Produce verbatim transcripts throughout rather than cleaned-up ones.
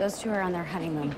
Those two are on their honeymoon.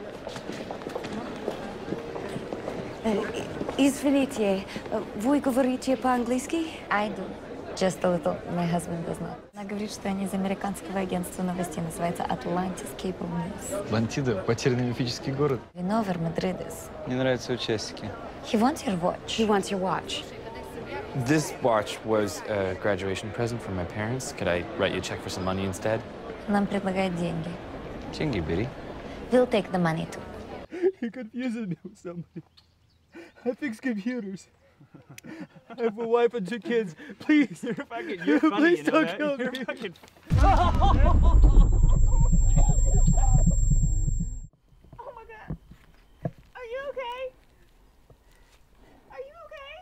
Извините, вы говорите по-английски? I do. Just a little. My husband does not. Она говорит, что они из американского агентства новостей. Называется Atlantis Cable News. Атлантида – потерянный мифический город. We know where Madrid is. Мне нравятся участники. He wants your watch. He wants your watch. This watch was a graduation present from my parents. Could I write you a check for some money instead? Нам предлагает деньги. Деньги бери. We'll take the money too. You're confusing me with somebody. I fix computers. I have a wife and two kids. Please, you're fucking, you're funny, please don't kill me. You're fucking... Oh my God. Are you okay? Are you okay?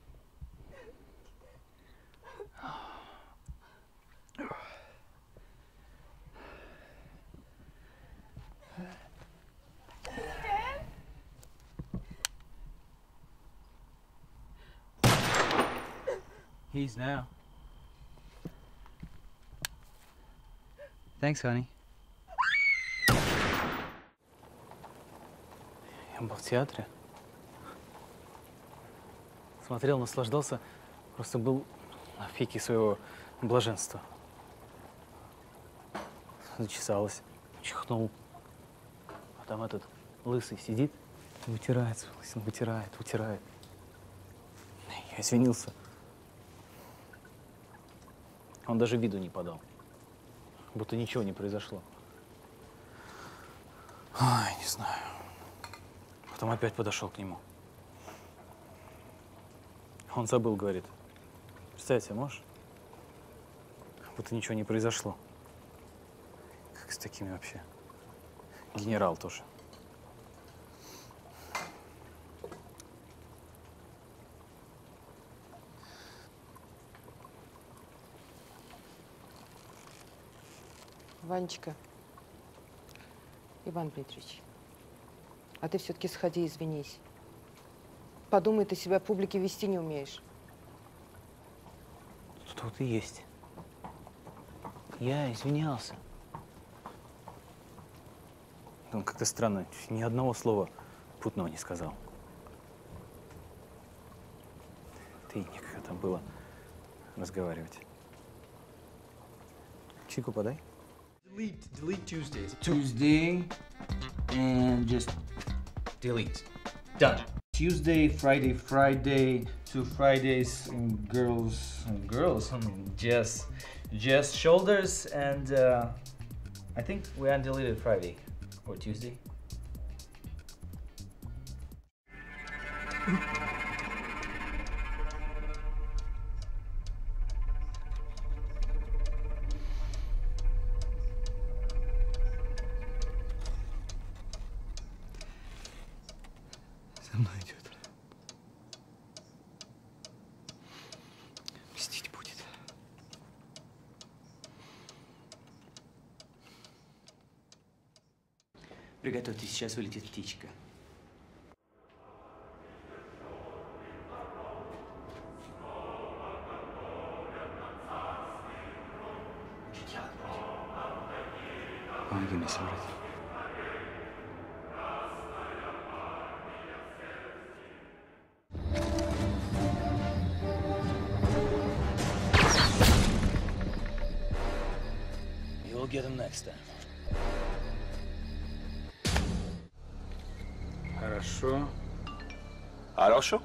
He's now. Thanks, honey. Я был в театре. Смотрел, наслаждался. Просто был на пике своего блаженства. Зачесалась, чихнул. А там этот лысый сидит, вытирает свою лысину, вытирает, вытирает. Я извинился. Он даже виду не подал, будто ничего не произошло. Ай, не знаю. Потом опять подошел к нему. Он забыл, говорит. Представить себе можешь? Будто ничего не произошло. Как с такими вообще? Генерал тоже. Ванечка, Иван Дмитриевич, а ты все-таки сходи, извинись. Подумай, ты себя публике вести не умеешь. Тут вот и есть. Я извинялся. Он как-то странно, ни одного слова путного не сказал. Ты некогда там было разговаривать. Чайку подай. Delete, delete Tuesdays. Tuesday, and just delete. Done. Tuesday, Friday, Friday, two Fridays, and girls, and girls, I mean, just, just shoulders, and uh, I think we undeleted Friday or Tuesday. За мной идет. Мстить будет. Приготовьтесь, сейчас вылетит птичка. Помоги мне собрать. You'll get him next time. Хорошо. Хорошо?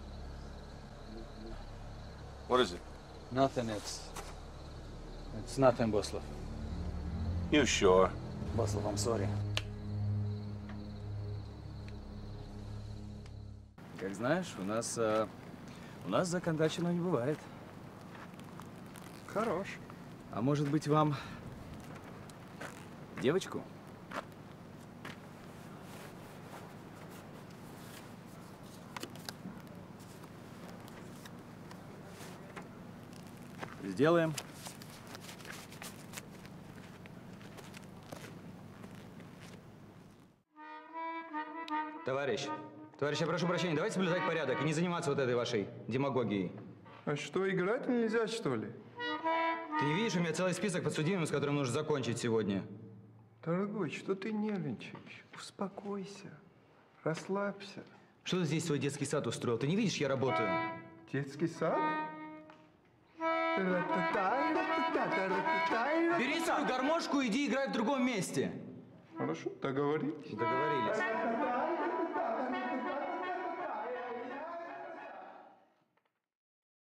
What is it? Nothing, it's... It's nothing, Boslov. You sure? Boslov, I'm sorry. Как знаешь, у нас... А, у нас законодательно не бывает. Хорош. А может быть, вам... девочку? Сделаем. Товарищ, товарищ, я прошу прощения, давайте соблюдать порядок и не заниматься вот этой вашей демагогией. А что, играть нельзя, что ли? Ты не видишь, у меня целый список подсудимых, с которым нужно закончить сегодня. Дорогой, что ты нервничаешь? Успокойся, расслабься. Что ты здесь свой детский сад устроил? Ты не видишь, я работаю. Детский сад? Бери свою гармошку и иди играть в другом месте. Хорошо, договорились. Договорились.